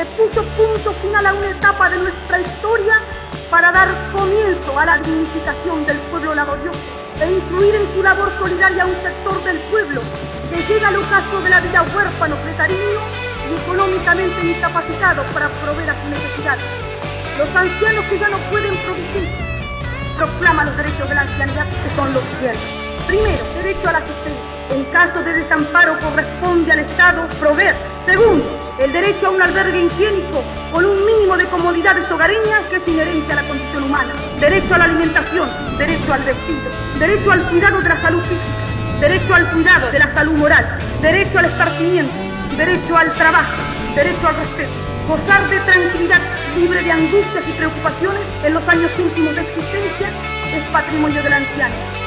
se puso punto final a una etapa de nuestra historia para dar comienzo a la dignificación del pueblo laborioso e incluir en su labor solidaria a un sector del pueblo que llega al ocaso de la vida huérfano, precario y económicamente incapacitado para proveer a sus necesidades. Los ancianos que ya no pueden producir proclaman los derechos de la ancianidad, que son los siguientes. Primero, derecho a la asistencia. En caso de desamparo corresponde al Estado proveer. Segundo, el derecho a un albergue higiénico con un mínimo de comodidades hogareñas que es inherente a la condición humana. Derecho a la alimentación, derecho al vestido, derecho al cuidado de la salud física, derecho al cuidado de la salud moral, derecho al esparcimiento, derecho al trabajo, derecho al respeto. Gozar de tranquilidad libre de angustias y preocupaciones en los años últimos de existencia es patrimonio del anciano.